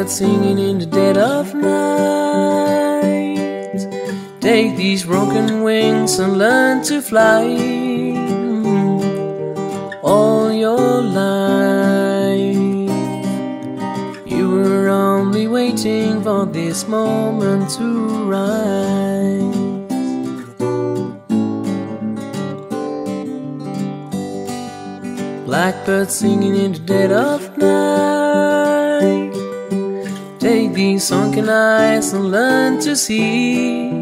Blackbirds singing in the dead of night. Take these broken wings and learn to fly. All your life you were only waiting for this moment to rise. Blackbirds singing in the dead of night. Take these sunken eyes and learn to see.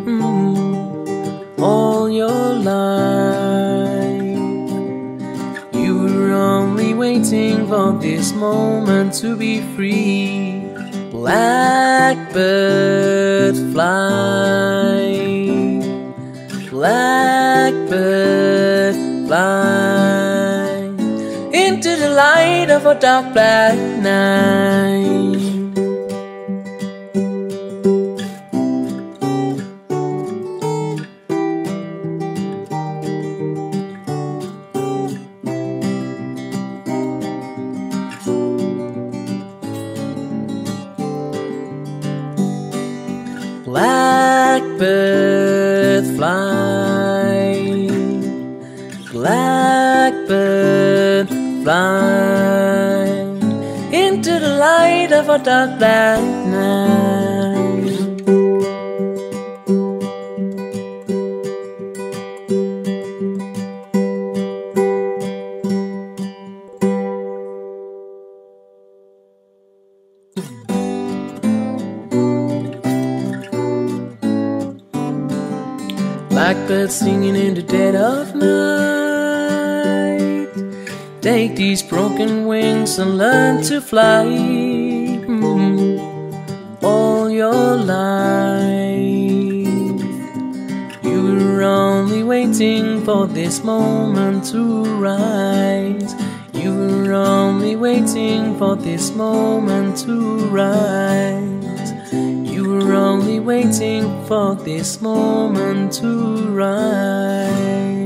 All your life you were only waiting for this moment to be free. Blackbird fly, blackbird fly into the light of a dark black night. Blackbird fly, blackbird fly into the light of a dark black night. Blackbirds singing in the dead of night. Take these broken wings and learn to fly. All your life you were only waiting for this moment to rise. You were only waiting for this moment to rise. You were only waiting for this moment to rise.